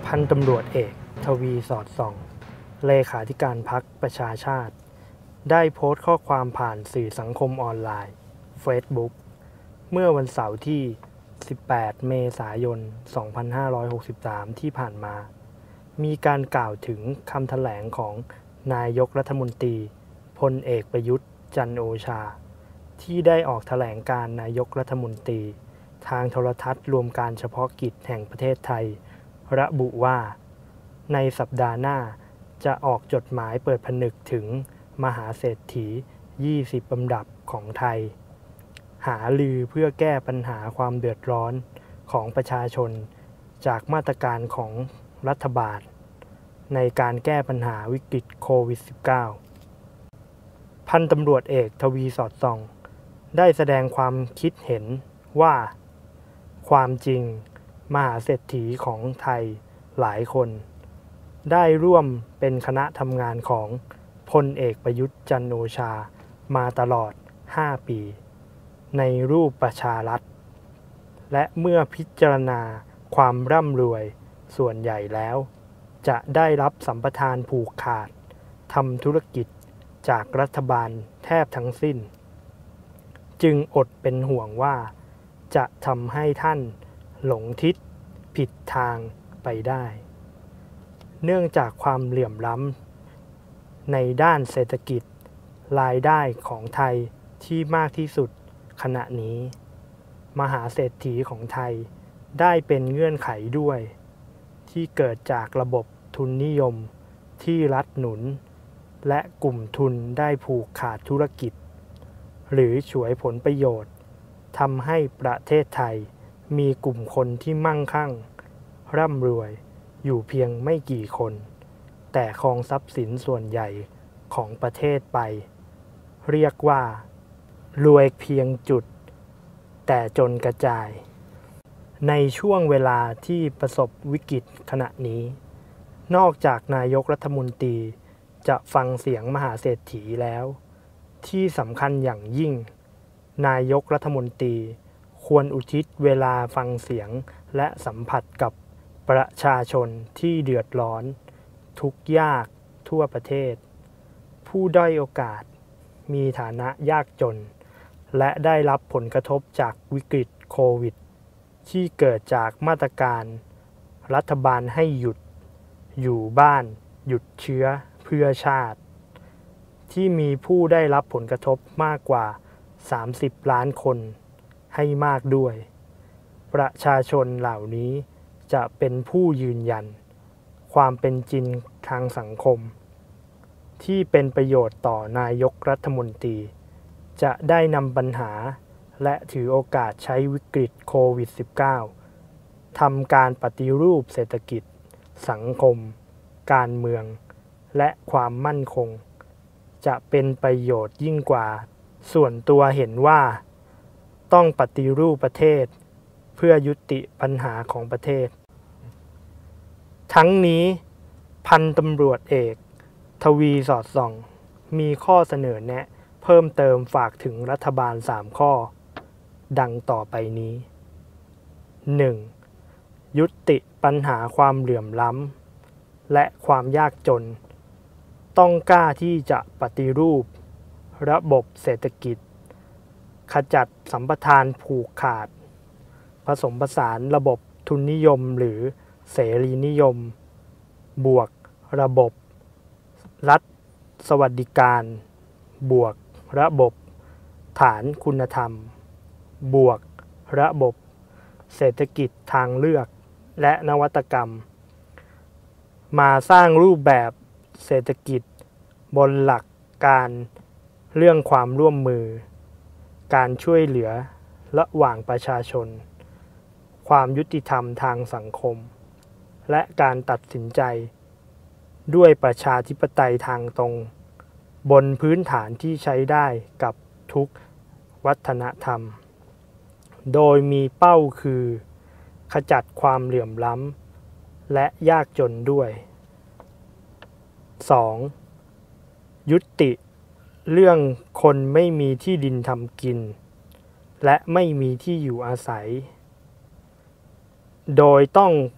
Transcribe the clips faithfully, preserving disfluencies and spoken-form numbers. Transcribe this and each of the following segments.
พันตำรวจเอกทวีสอดส่องเลขาธิการพรรคประชาชาติได้โพสต์ข้อความผ่านสื่อสังคมออนไลน์ Facebook เมื่อวันเสาร์ที่ สิบแปด เมษายน สองพันห้าร้อยหกสิบสาม ที่ผ่านมา มีการกล่าวถึงคำแถลงของนายกรัฐมนตรีพลเอกประยุทธ์จันทร์โอชาที่ได้ออกแถลงการนายกรัฐมนตรีทางโทรทัศน์รวมการเฉพาะกิจแห่งประเทศไทยระบุว่าในสัปดาห์หน้าจะออกจดหมายเปิดผนึกถึงมหาเศรษฐี ยี่สิบ ลำดับของไทยหารือเพื่อแก้ปัญหาความเดือดร้อนของประชาชนจากมาตรการของรัฐบาลในการแก้ปัญหาวิกฤตโควิด สิบเก้า พันตำรวจเอกทวีสอดส่องได้แสดงความคิดเห็นว่าความจริงมหาเศรษฐีของไทยหลายคนได้ร่วมเป็นคณะทำงานของพลเอกประยุทธ์จันทร์โอชามาตลอด ห้า ปีในรูปประชารัฐและเมื่อพิจารณาความร่ำรวยส่วนใหญ่แล้วจะได้รับสัมปทานผูกขาดทำธุรกิจจากรัฐบาลแทบทั้งสิ้นจึงอดเป็นห่วงว่าจะทำให้ท่านหลงทิศผิดทางไปได้เนื่องจากความเหลื่อมล้ำในด้านเศรษฐกิจรายได้ของไทยที่มากที่สุดขณะนี้มหาเศรษฐีของไทยได้เป็นเงื่อนไขด้วยที่เกิดจากระบบทุนนิยมที่รัฐหนุนและกลุ่มทุนได้ผูกขาดธุรกิจหรือฉวยผลประโยชน์ทำให้ประเทศไทยมีกลุ่มคนที่มั่งคั่งร่ำรวยอยู่เพียงไม่กี่คนแต่ครองทรัพย์สินส่วนใหญ่ของประเทศไปเรียกว่ารวยเพียงจุดแต่จนกระจายในช่วงเวลาที่ประสบวิกฤตขณะนี้นอกจากนายกรัฐมนตรีจะฟังเสียงมหาเศรษฐีแล้วที่สำคัญอย่างยิ่งนายกรัฐมนตรีควรอุทิศเวลาฟังเสียงและสัมผัสกับประชาชนที่เดือดร้อนทุกข์ยากทั่วประเทศผู้ด้อยโอกาสมีฐานะยากจนและได้รับผลกระทบจากวิกฤตโควิดที่เกิดจากมาตรการรัฐบาลให้หยุดอยู่บ้านหยุดเชื้อเพื่อชาติที่มีผู้ได้รับผลกระทบมากกว่าสามสิบล้านคนให้มากด้วยประชาชนเหล่านี้จะเป็นผู้ยืนยันความเป็นจริงทางสังคมที่เป็นประโยชน์ต่อนายกรัฐมนตรีจะได้นำปัญหาและถือโอกาสใช้วิกฤตโควิด สิบเก้า ทำการปฏิรูปเศรษฐกิจสังคมการเมืองและความมั่นคงจะเป็นประโยชน์ยิ่งกว่าส่วนตัวเห็นว่าต้องปฏิรูปประเทศเพื่อยุติปัญหาของประเทศทั้งนี้พันตำรวจเอกทวีสอดส่องมีข้อเสนอแนะเพิ่มเติมฝากถึงรัฐบาลสามข้อดังต่อไปนี้ หนึ่ง. ยุติปัญหาความเหลื่อมล้ำและความยากจนต้องกล้าที่จะปฏิรูประบบเศรษฐกิจขจัดสัมปทานผูกขาดผสมผสานระบบทุนนิยมหรือเสรีนิยมบวกระบบรัฐสวัสดิการบวกระบบฐานคุณธรรมบวกระบบเศรษฐกิจทางเลือกและนวัตกรรมมาสร้างรูปแบบเศรษฐกิจบนหลักการเรื่องความร่วมมือการช่วยเหลือระหว่างประชาชนความยุติธรรมทางสังคมและการตัดสินใจด้วยประชาธิปไตยทางตรงบนพื้นฐานที่ใช้ได้กับทุกวัฒนธรรมโดยมีเป้าคือขจัดความเหลื่อมล้ำและยากจนด้วย สอง. ยุติเรื่องคนไม่มีที่ดินทำกินและไม่มีที่อยู่อาศัยโดยต้อง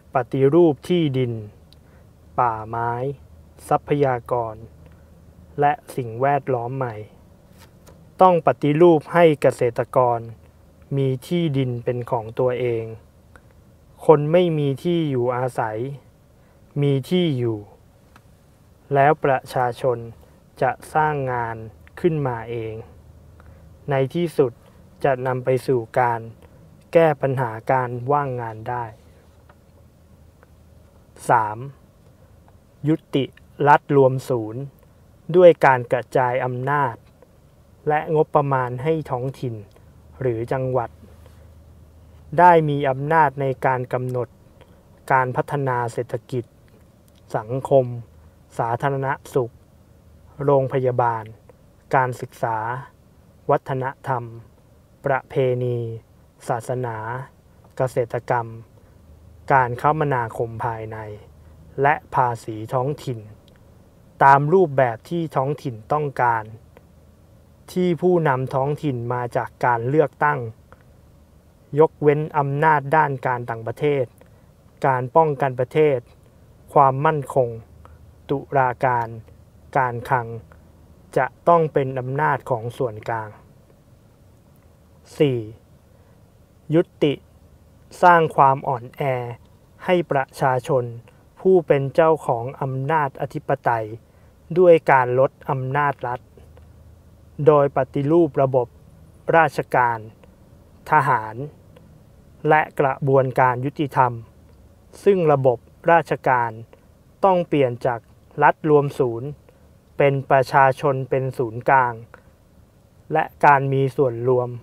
ปฏิรูปที่ดินป่าไม้ทรัพยากรและสิ่งแวดล้อมใหม่ต้องปฏิรูปให้เกษตรกรมีที่ดินเป็นของตัวเองคนไม่มีที่อยู่อาศัยมีที่อยู่แล้วประชาชนจะสร้างงานขึ้นมาเองในที่สุดจะนำไปสู่การแก้ปัญหาการว่างงานได้ สาม. ยุติรัฐรวมศูนย์ด้วยการกระจายอำนาจและงบประมาณให้ท้องถิ่นหรือจังหวัดได้มีอำนาจในการกำหนดการพัฒนาเศรษฐกิจสังคมสาธารณสุขโรงพยาบาลการศึกษาวัฒนธรรมประเพณีศาสนาเกษตรกรรมการคมนาคมภายในและภาษีท้องถิ่นตามรูปแบบที่ท้องถิ่นต้องการที่ผู้นำท้องถิ่นมาจากการเลือกตั้งยกเว้นอำนาจด้านการต่างประเทศการป้องกันประเทศความมั่นคงตุลาการการคลังจะต้องเป็นอำนาจของส่วนกลาง สี่. ยุติสร้างความอ่อนแอให้ประชาชนผู้เป็นเจ้าของอำนาจอธิปไตยด้วยการลดอำนาจรัฐโดยปฏิรูประบบราชการทหารและกระบวนการยุติธรรมซึ่งระบบราชการต้องเปลี่ยนจากรัฐรวมศูนย์เป็นประชาชนเป็นศูนย์กลางและการมีส่วนรวม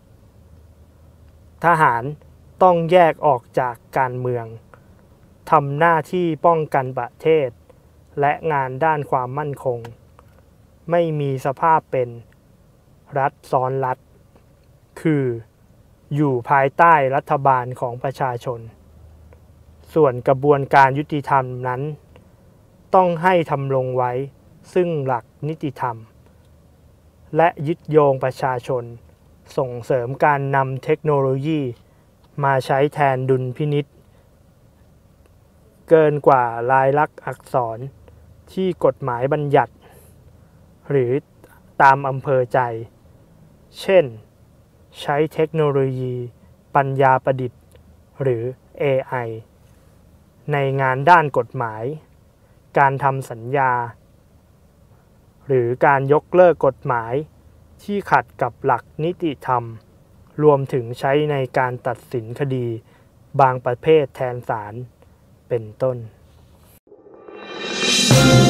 ทหารต้องแยกออกจากการเมืองทำหน้าที่ป้องกันประเทศและงานด้านความมั่นคงไม่มีสภาพเป็นรัฐซ้อนรัฐคืออยู่ภายใต้รัฐบาลของประชาชนส่วนกระบวนการยุติธรรมนั้นต้องให้ทำลงไว้ซึ่งหลักนิติธรรมและยึดโยงประชาชนส่งเสริมการนำเทคโนโลยีมาใช้แทนดุลพินิจเกินกว่าลายลักษณ์อักษรที่กฎหมายบัญญัติหรือตามอำเภอใจเช่นใช้เทคโนโลยีปัญญาประดิษฐ์หรือ เอ ไอ ในงานด้านกฎหมายการทำสัญญาหรือการยกเลิกกฎหมายที่ขัดกับหลักนิติธรรมรวมถึงใช้ในการตัดสินคดีบางประเภทแทนศาลเป็นต้น